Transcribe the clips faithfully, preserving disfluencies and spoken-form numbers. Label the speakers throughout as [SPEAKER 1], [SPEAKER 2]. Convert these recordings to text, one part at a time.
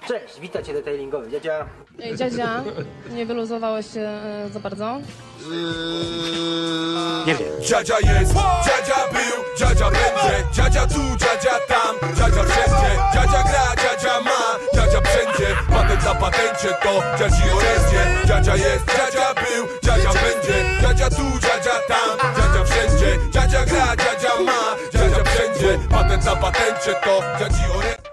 [SPEAKER 1] Cześć, witajcie detailingowy. Dziadzia.
[SPEAKER 2] Ej, dziadzia, nie wyluzowałeś się e, za bardzo?
[SPEAKER 1] Nie wiem.
[SPEAKER 3] Dziadzia jest, dziadzia był, dziadzia będzie, dziadzia tu, dziadzia tam, dziadzia wszędzie, dziadzia gra, dziadzia ma, dziadzia wszędzie, patent na patencie to dziadzi orędzie. Dziadzia jest, dziadzia był, dziadzia będzie, dziadzia tu, dziadzia tam, dziadzia wszędzie, dziadzia gra, dziadzia ma, dziadzia wszędzie, patent na patencie to dziadzi orędzie.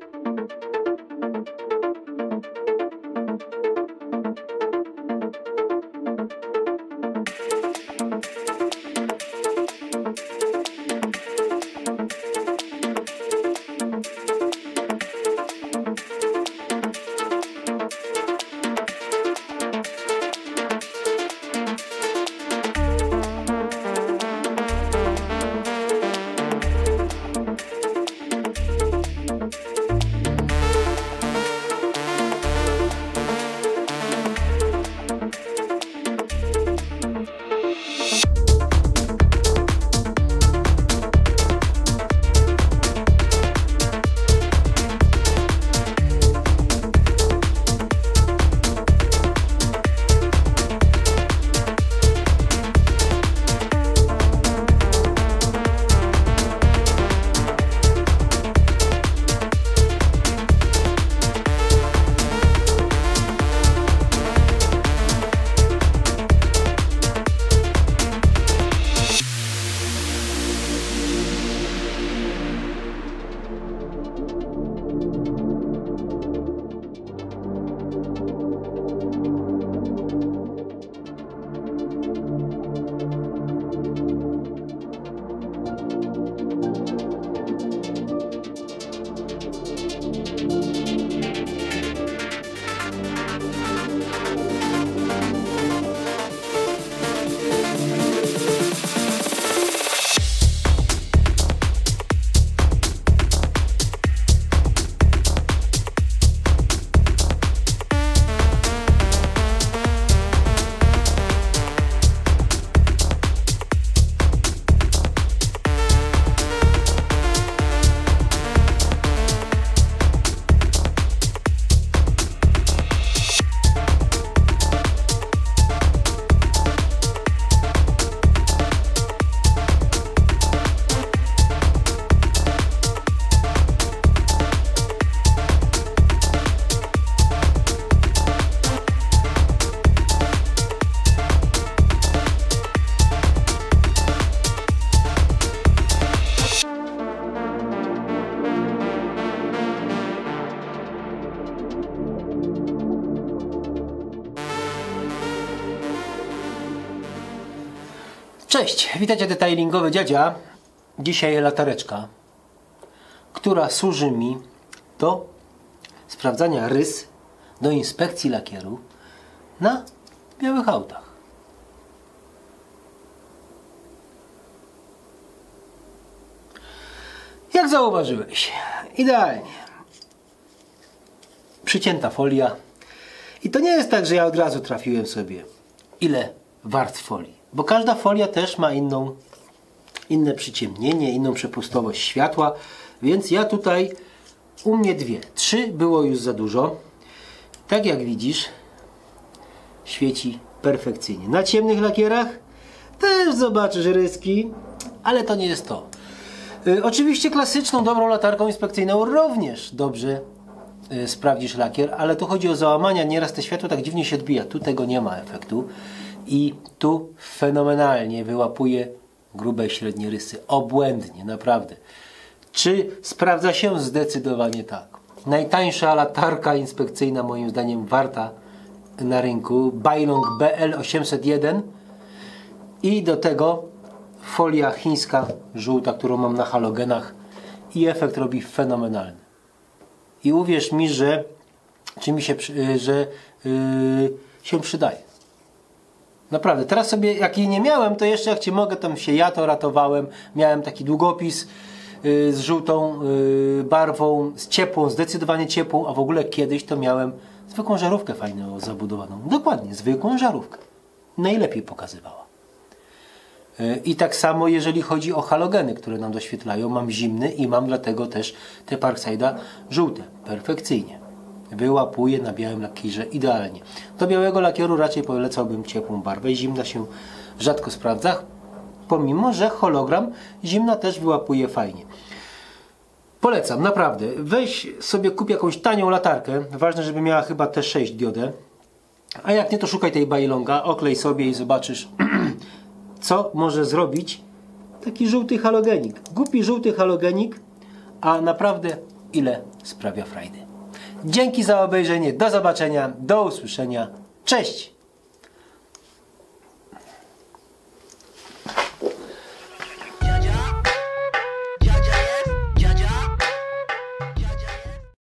[SPEAKER 1] Cześć, witajcie detailingowy dziadzia. Dzisiaj latareczka, która służy mi do sprawdzania rys, do inspekcji lakieru na białych autach. Jak zauważyłeś, idealnie przycięta folia. I to nie jest tak, że ja od razu trafiłem sobie, ile warstw folii. Bo każda folia też ma inną, inne przyciemnienie, inną przepustowość światła. Więc ja tutaj, u mnie dwie. Trzy było już za dużo. Tak jak widzisz, świeci perfekcyjnie. Na ciemnych lakierach też zobaczysz ryski, ale to nie jest to. Yy, oczywiście klasyczną, dobrą latarką inspekcyjną również dobrze yy, sprawdzisz lakier, ale tu chodzi o załamania. Nieraz te światło tak dziwnie się odbija. Tu tego nie ma efektu. I tu fenomenalnie wyłapuje grube i średnie rysy. Obłędnie, naprawdę. Czy sprawdza się? Zdecydowanie tak. Najtańsza latarka inspekcyjna, moim zdaniem, warta na rynku. Bailong B L osiemset jeden. I do tego folia chińska, żółta, którą mam na halogenach. I efekt robi fenomenalny. I uwierz mi, że, czy mi się, że yy, się przydaje. Naprawdę, teraz sobie, jak jej nie miałem, to jeszcze jak Cię mogę, tam się ja to ratowałem. Miałem taki długopis yy, z żółtą yy, barwą, z ciepłą, zdecydowanie ciepłą, a w ogóle kiedyś to miałem zwykłą żarówkę fajną zabudowaną. Dokładnie, zwykłą żarówkę. Najlepiej pokazywała. Yy, I tak samo jeżeli chodzi o halogeny, które nam doświetlają. Mam zimny i mam dlatego też te Parkside'a żółte. Perfekcyjnie. wyłapuje na białym lakierze idealnie. Do białego lakieru raczej polecałbym ciepłą barwę. Zimna się rzadko sprawdza, pomimo że hologram zimna też wyłapuje fajnie. Polecam, naprawdę. Weź sobie, kup jakąś tanią latarkę. Ważne, żeby miała chyba T sześć diodę. A jak nie, to szukaj tej Bailonga, oklej sobie i zobaczysz, co może zrobić taki żółty halogenik. Głupi żółty halogenik, a naprawdę ile sprawia frajdy. Dzięki za obejrzenie, do zobaczenia, do usłyszenia. Cześć!